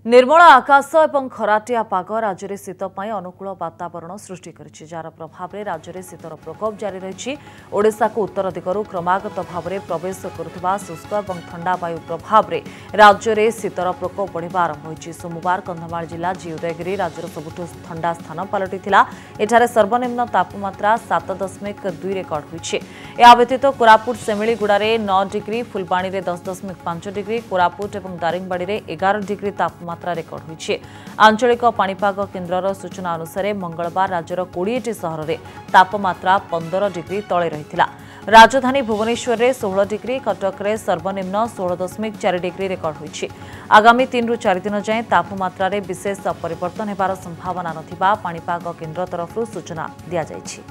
निर्मल आकाश और खराटिया पाग राज्य में शीत अनुकूल वातावरण सृष्टि करिछि जार प्रभाव में राज्य में शीतर प्रकोप जारी रही। ओडिशा को उत्तर दिगरू क्रमागत भाव में प्रवेश करुवा शुष्क और ठंडा वायु प्रभाव में राज्य में शीतर प्रकोप बढ़िबा आरंभ होइछि। सोमवार कंधमाल जिला जी उदयगिरी राज्यर सबुठु ठंडा स्थान पलटिथिला। एठारे सर्वनिम्न तापमात्रा 7.2 रेकर्ड होइछि। या व्यतीत कोरापुट सेमिलीगुड़ारे 9 डिग्री, फुलबाणी में 10.5 डिग्री, कोरापुट और दारिंगबाड़ी में 11 डिग्री तापमात्रा रेकर्ड होइछि। आंचलिक पाणीपाग केन्द्रर सूचना अनुसार मंगलवार राज्यर 20टी सहर में तापमात्रा 15 डिग्री तले रहिथिला। राजधानी भुवनेश्वर में 16 डिग्री, कटक में सर्वनिम्न 16.4 डिग्री रेकर्ड होइछि। आगामी 3 ରୁ 4 दिन जाए तापमात्रा रे विशेष परिवर्तन हेबार संभावना नथिबा पाणीपाग केन्द्र तरफରୁ सूचना दिया जाइछि।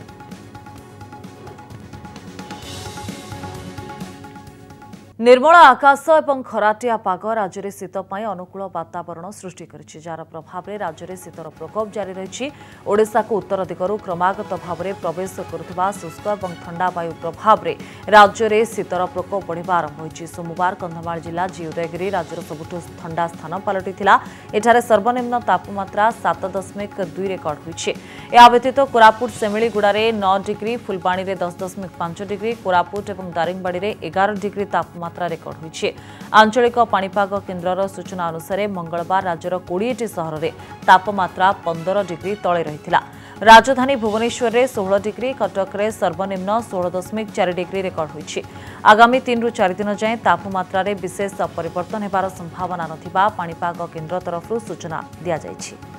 निर्मल आकाश और खराटिया पाग राज्य में शीत अनुकूल वातावरण सृष्टि करिछि जार प्रभाव में राज्य में शीतर प्रकोप जारी रही। ओडिशा को उत्तर दिगरू क्रमागत भाव में प्रवेश करुवा शुष्क और ठंडा वायु प्रभाव में राज्य में शीतर प्रकोप बढ़िबा आरंभ होइछि। सोमवार कंधमाल जिला जी उदयगिरी राज्यर सबुठु ठंडा स्थान पलटिथिला। एठारे सर्वनिम्न तापमात्रा 7.2 रेकर्ड होइछि। या व्यतीत कोरापुट सेमिलीगुड़ारे 9 डिग्री, फुलबाणी में 10.5 डिग्री, कोरापुट और दारिंगबाड़ी में 11 डिग्री तापमात्रा रेकर्ड होइछि। आंचलिक पाणीपाग केन्द्रर सूचना अनुसार मंगलवार राज्यर 20टी सहर में तापमात्रा 15 डिग्री तले रहिथिला। राजधानी भुवनेश्वर में 16 डिग्री, कटक में सर्वनिम्न 16.4 डिग्री रेकर्ड होइछि। आगामी 3 ରୁ 4 दिन जाए तापमात्रा रे विशेष परिवर्तन हेबार संभावना नथिबा पाणीपाग केन्द्र तरफରୁ सूचना दिया जाइछि।